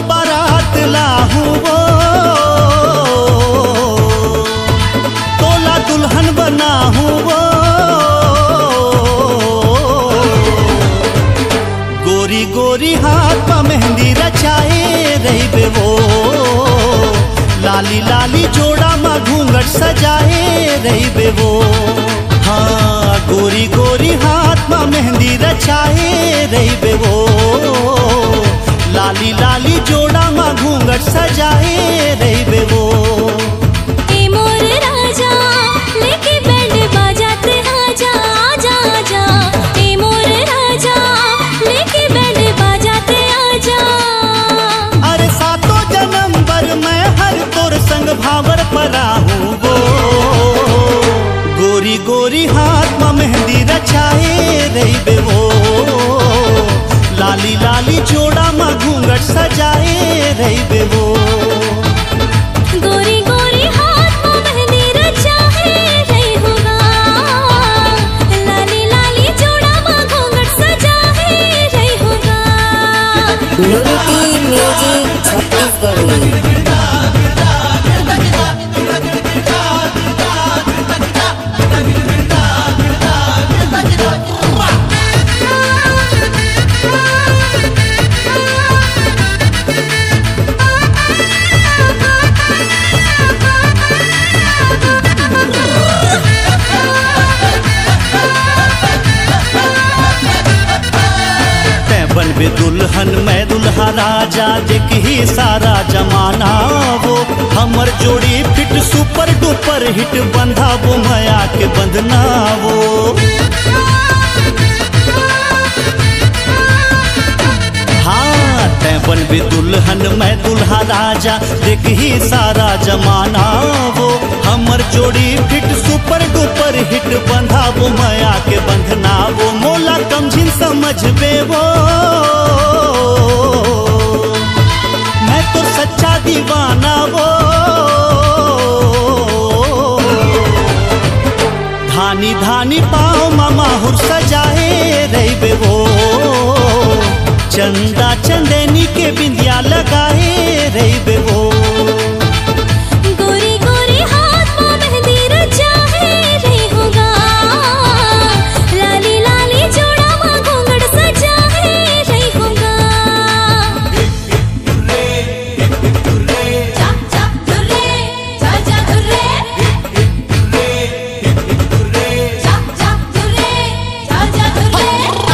बारात लाहूं वो, तोला दुल्हन बनाहूं वो। गोरी गोरी हाथ पा मेहंदी रचाए रही वो, लाली लाली जोड़ा मा घूंघट सजाए रही वो। हाँ गोरी गोरी हाथ मा मेहंदी रचाए रही वो, लाली लाली जोड़ा मा घूंघट सजाए रही वो। ए मोर राजा लेके बैंड बाजाते आजा आजा आजा, ए मोर राजा लेके बैंड बाजाते आजा। अरे सातों जन्म भर मैं हर तोर संग भावर परा हूँ वो, गोरी गोरी हाथ में मेहंदी रचाए रही वो, लाली लाली जोड़ा में घूंघट सजाए रही वो। गोरी गोरी हाथ में मेहंदी रचाए रही होगा, लाली लाली जोड़ा में घूंघट सजाए रही होगा। Unity music Chhattisgarhi. बनबे दुल्हन मैं दुल्हा राजा, देख ही सारा जमाना वो। हमर जोड़ी फिट सुपर डुपर हिट, बंधा वो माया के बंधना वो। हाँ तै बनबे दुल्हन मैं दुल्हा राजा, देख ही सारा जमाना वो। हमर जोड़ी फिट सुपर डुपर हिट, बंधा वो माया के बंधना वो। मोला कमझिन समझबे वो, मैं तो सच्चा दीवाना वो। धानी धानी पाँव मामा हुर सजाए रही वो, चंदा चंदेनी के बिंदिया लगाए रही वो। गोरी गोरी हाथ में मेहंदी रचाए रही होगा, लाली लाली जोड़ा में घूंघट सजाए रही होगा। जा जा दुर्रे, जा जा दुर्रे, जा जा दुर्रे, जा जा दुर्रे।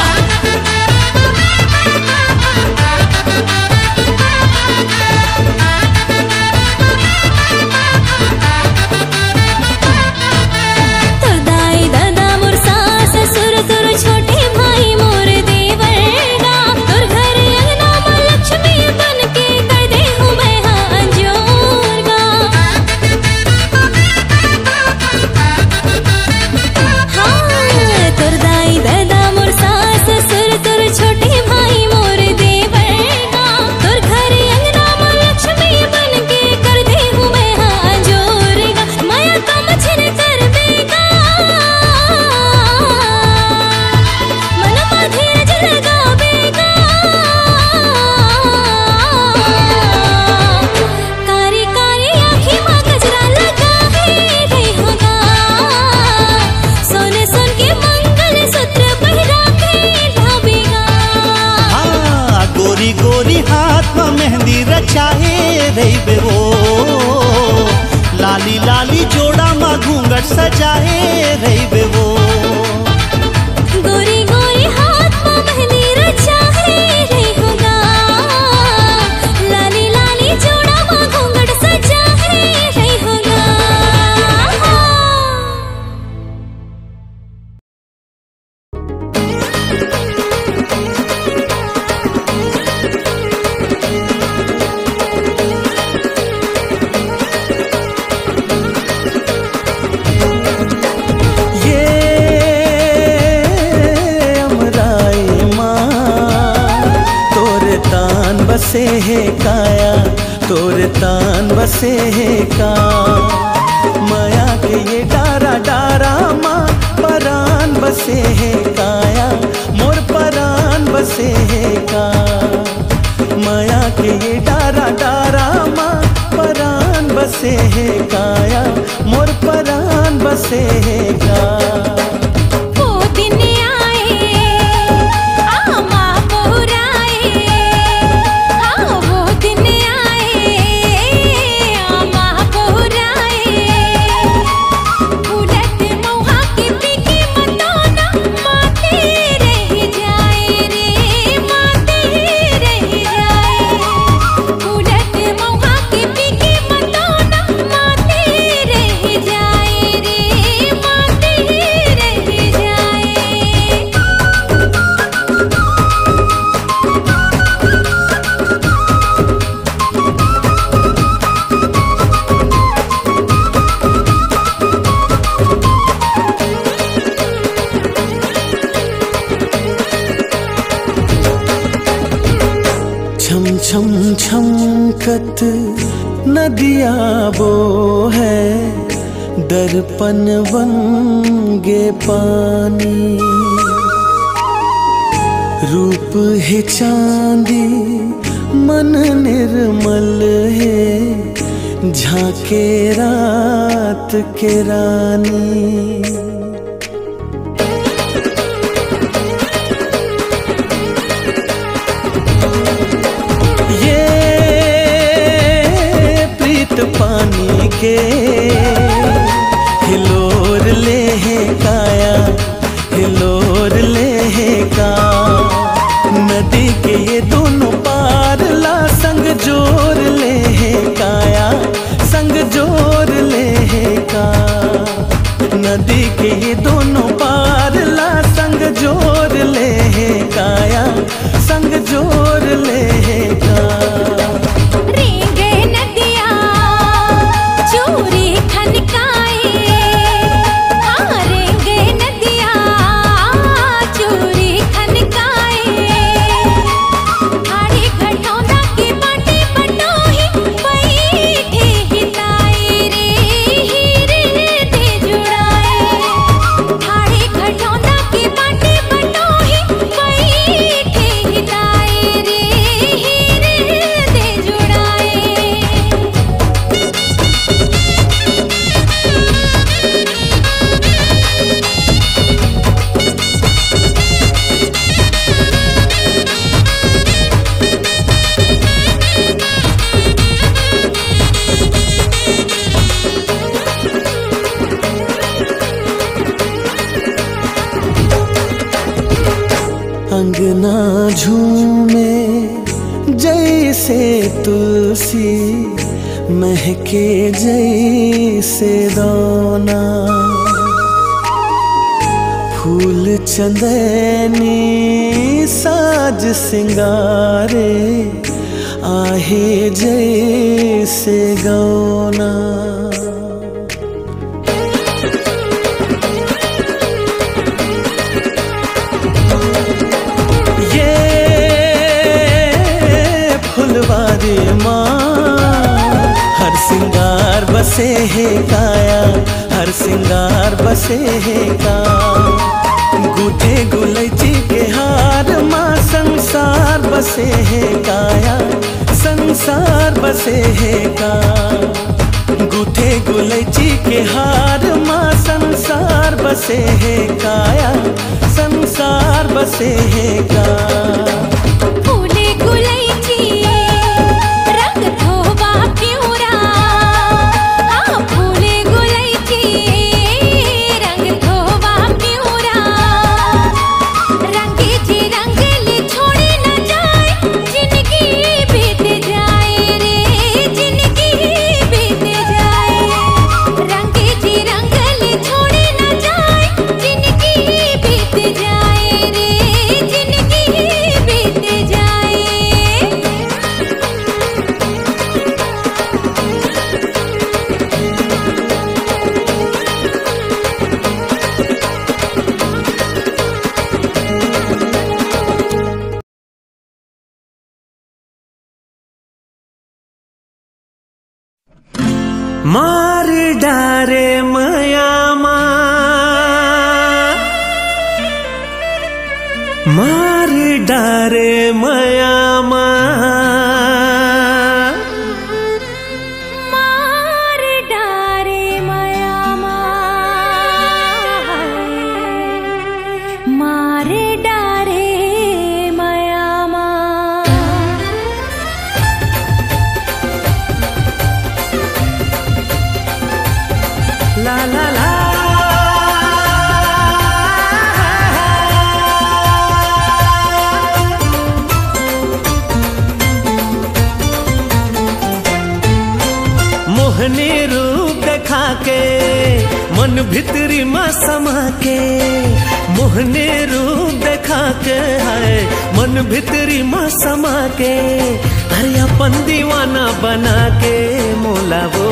मेहंदी रचाए रही वो, लाली लाली जोड़ा मा घूंघट सजाए रही वो। गोरी गोरी हाथ में मेहंदी रचाए रही होगा, लाली लाली जोड़ा में घूंघट सजाए रही होगा। बसे है काया तोर तान बसे है का, माया के ये डारा डारा माँ परान बसे है काया मोर परान बसे है का, माया के ये डारा बसे है काया, मोर परान बसे है का। वो दिन आए आमा बहुराए, हाँ वो दिन आए आमा बहुराए। उलट मौहा के पीके मतोना माते रह जाए रे, माते रह जाए। उलट मौहा के पीके मतोना माते रह जाए रे, माते रह जाए। छम छम छमकत नदिया वो है, दर्पण बंगे पानी। रूप है चांदी मन निर्मल है, झांके रात के रानी। ये प्रीत पानी के हिलोर ले है काया, हिलोर ले है का। नदी के ये दोनों पार ला संग जोर ले है काया, संग जोर ले है का। नदी के ये दोनों पार ला संग जोर ले है काया, संग जोर ले है का। रेंगे नदिया चूरी खनकाए, हाँ रेंगे नदिया चूरी खनकाए। हाड़ी घटौंदा के बाटे बटोही बैठे हिताए रे, हीरे दे जुड़ाए। हाड़ी घटौंदा के बाटे बटोही बैठे हिताए रे, हीरे दे जुड़ाए। अंगना झूमे जैसे तुलसी, महके जैसे दाना। फूल चंदनी साज सिंगारे, आहे जैसे गौना। ये फुलवारी माँ हर सिंगार बसे है काया, हर सिंगार बसे है का। गूठे गुलैची के हार माँ संसार बसे है काया, संसार बसे है का। गूठे गुलैची के हार माँ संसार बसे है काया, संसार बसे है का। फूले गुलैची रंग थोबा प्यूरा, हाँ फूले गुलैची रंग थोबा प्यूरा। रंगे जी रंग ले छोड़े न जाए, जिंदगी बीत जाए रे, जिंदगी बीत जाए। रंगे जी रंग ले छोड़े न जाए, जिंदगी बीत जाए रे, जिंदगी बीत जाए। मार डारे मयामा, मार डारे मयामा। मार मोहनी रूप देखा के मन भितरी में समा के, मोहनी रूप देखा के है मन भितरी में समा के, अरे अपन दीवाना बना के मोला वो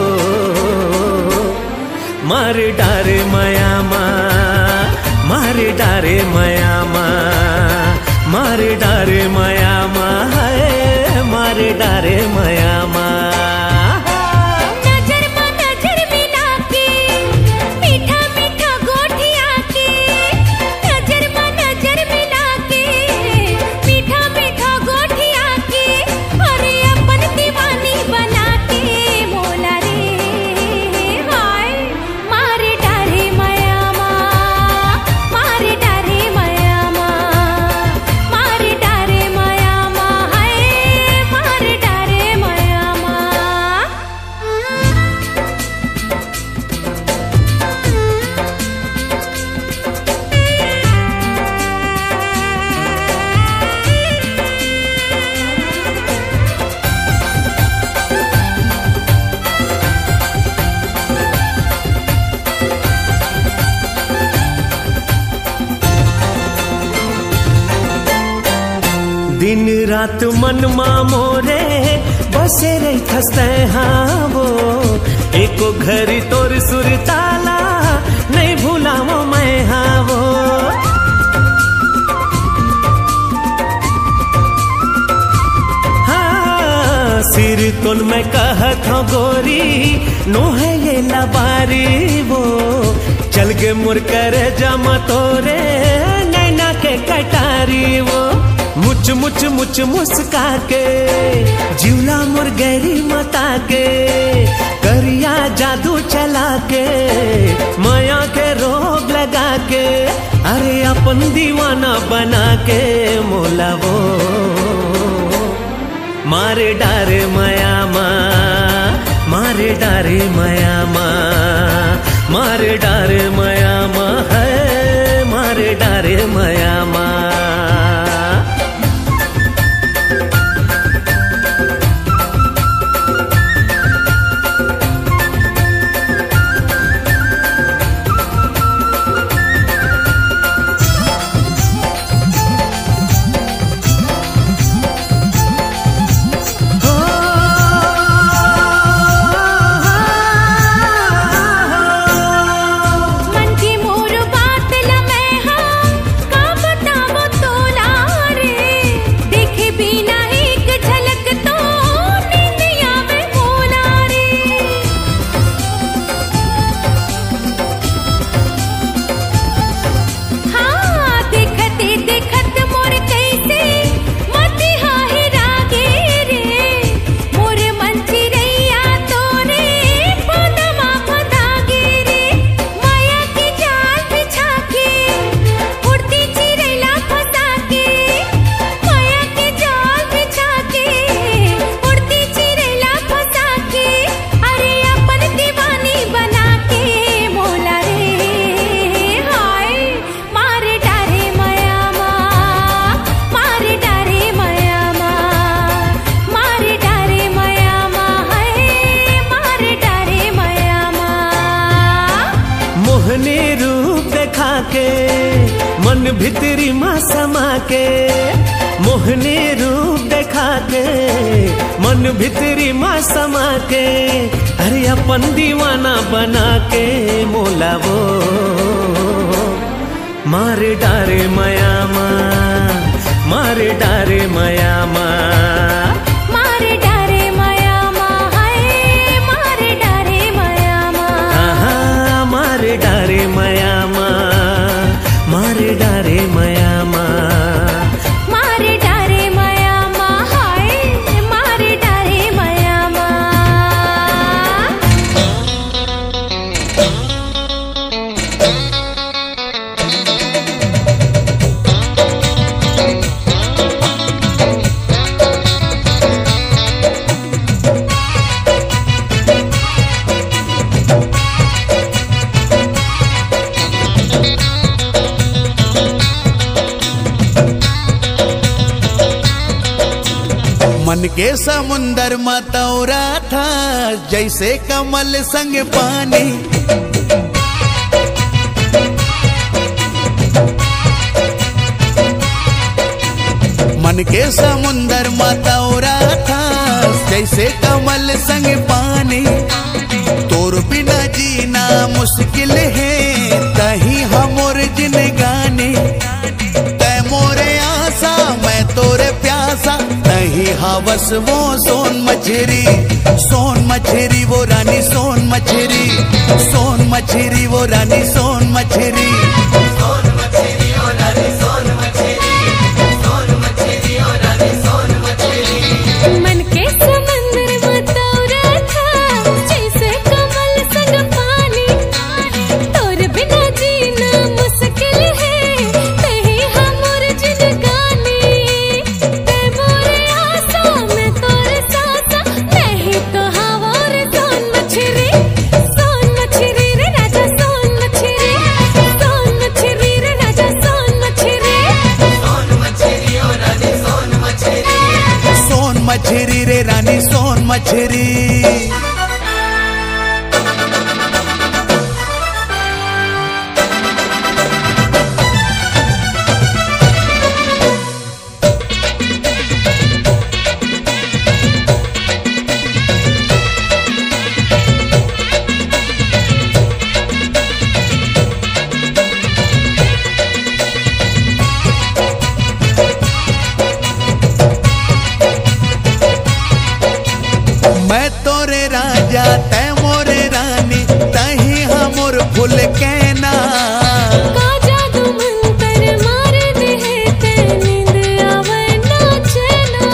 मारे डारे माया मारे डारे माया मारे डारे माया है मारे डारे माया दिन रात मन मोरे बसे रही खसते हाँ वो एको घरी तोर सुर ताला नहीं भूलाओ मैं हाँ वो हाँ सिर तुल में कहत हो गोरी नो है ये लबारी वो चल के मुर कर जमा तोरे नैना के कटारी वो मुच मुच मुच मुस्का के जीवला मुर गहरी मता के करिया जादू चला के माया के रोग लगा के अरे अपन दीवाना बना के मोला वो मारे डारे माया मारे डारे माया मारे डारे माया है मारे डारे माया मन भितरी माँ समा के मोहनी रूप देखा के मन भितरी माँ समा के अरे अपन दीवाना बना के मोला वो मारे डारे माया मारे डारे माया मारे डारे माया है मारे डारे माया मारे डारे माया मारे डारे माया मारे डारे माया है मारे डारे माया मन के समुंदर मतौरा था जैसे कमल संग पानी। मन के समुंदर मतौरा था जैसे कमल संग पानी। तोर बिना जीना मुश्किल है कहीं हमोर जिनगानी। तै मोरे आशा मैं तोरे प्यासा नहीं हवस वो सोन मछरी वो रानी सोन मछरी। सोन मछरी वो रानी सोन मछरी। मन के समंदर मतौरा था जैसे कमल संग पानी। तोर बिना जीना मुश्किल है कहीं हमोर जिनगानी। तै मोरे आशा मैं तोरे सासा नहीं तो हवार सोन मछरी। सोन मछरी रे राजा सोन मछरी। सोन मछरी रे राजा सोन मछरी। सोन मछरी रे रानी सोन मछरी। मैं तोरे राजा तै मोरे रानी तही हमोर फूल कहना। का जादू मंतर मार दे है ते नींद आवे ना चैना।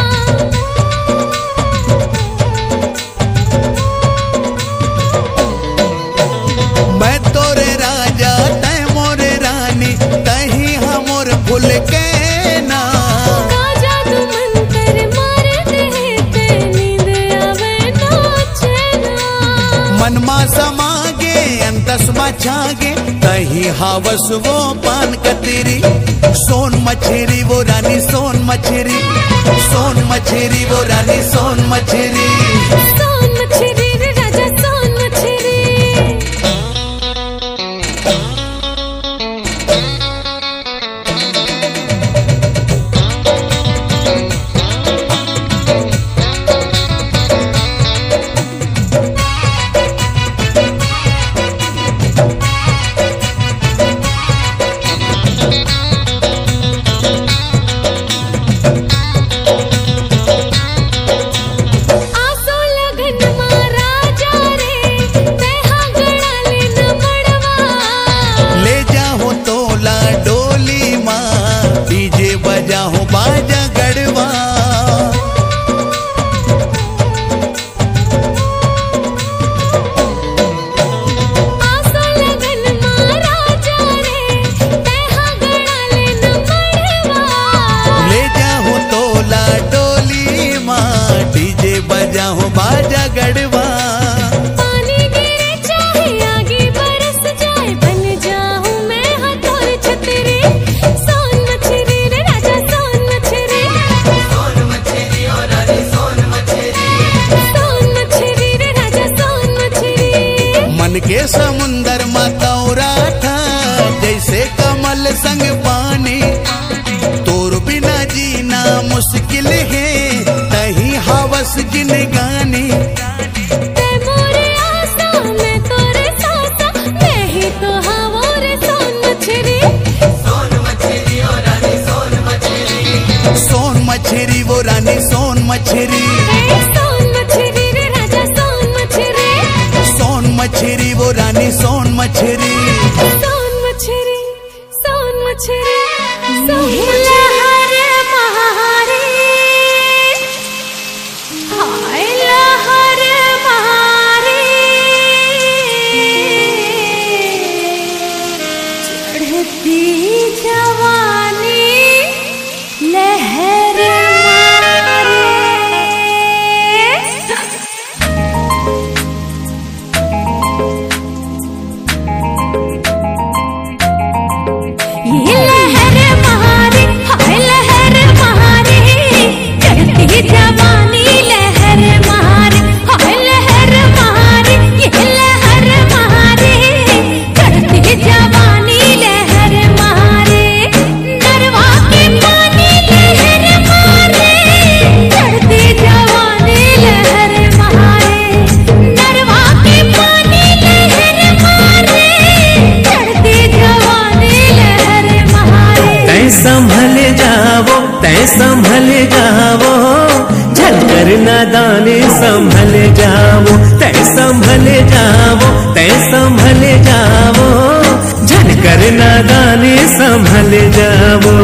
मैं तोरे राजा तै मोरे रानी तही हमोर फूल कहना। का जादू मंतर मार दे है ते नींद आवे ना चैना। मनमा समागे अंतसमा छागे तही हावस वो पान कतेरी। सोन मछरी वो रानी सोन मछरी। सोन मछरी वो रानी सोन मछरी। सोन मछरी रे राजा सोन मछरी। आसो लगन मा राजा रे तेहा गड़ा ले न मड़वा। ले जाओ तोला डोली माँ डीजे बजाओ बाजा गड़वा। आसो लगन मा राजा रे तेहा गड़ा ले न मड़वा। ले जाओ तोला डोली माँ डीजे बजाओ बाजा गड़वा। पानी गिरे चाहे आगे बरस जाए बन जाऊं मैं हथौर छतरी। सोन मछरी रे राजा सोन मछरी। सोन मछरी रे राजा सोन मछरी। मन के समुंदर मतौरा था जैसे कमल संग पानी। तोर बिना जीना मुश्किल है तही हवस जिनगानी। तै मोरे आशा मैं तोरे सासा नहीं तो हवार सोन मछरी। सोन मछरी वो रानी सोन मछरी। सोन मछरी रे राजा सोन मछरी। सोन मछरी वो रानी सोन मछरी। सोन मछरी सोन मछरी सोन लहर महारे। हाय लहर महारे चढ़ती जवानी लहर मारे। नादानी संभल जाओ, तै संभल जाओ, तै संभल जाओ, झनकर नादानी संभल जाओ।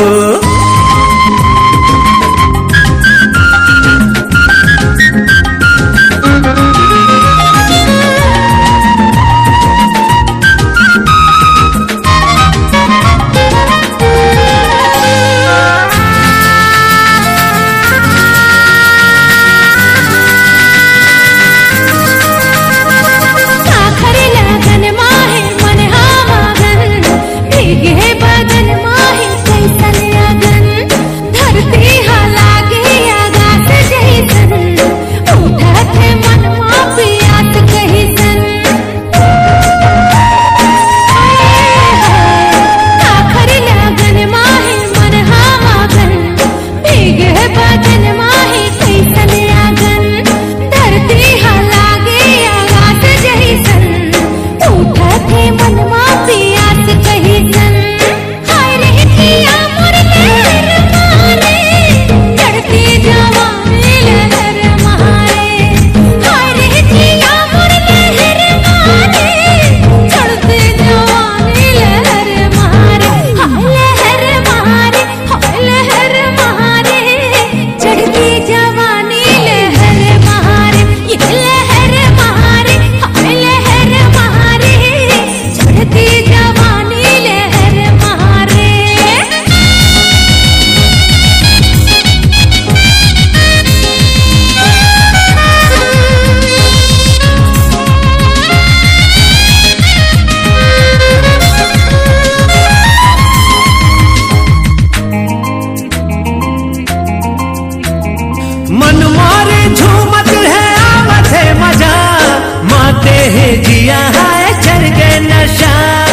मन मारे झूमत है आवत है मजा, माते है जिया है चढ़ गए नशा।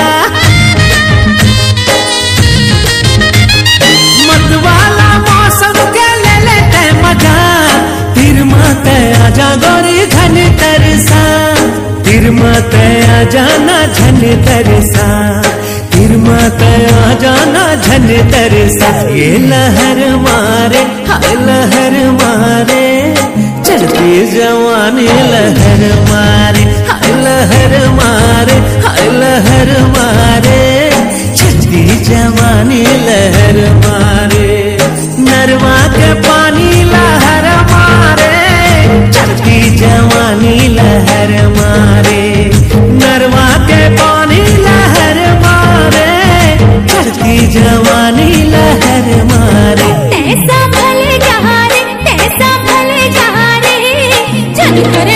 मत वाला मौसम के ले लेते मजा, फिर माते आजा गोरी घन तरसा, फिर माते आजा ना झन तरसा, फिर माते आजा ना झन तरसा। ये लहर मारे हाय लहर मारे, चढ़ती जवानी लहर मारे, हाय लहर मारे, हाय लहर मारे, चढ़ती जवानी लहर मारे। नरवा के पानी लहर मारे, चढ़ती जवानी लहर मारे, नरवा के पानी लहर मारे, चढ़ती जवानी लहर मारे। तैसा भले जहा रे, तैसा भले जहा रे, झनकर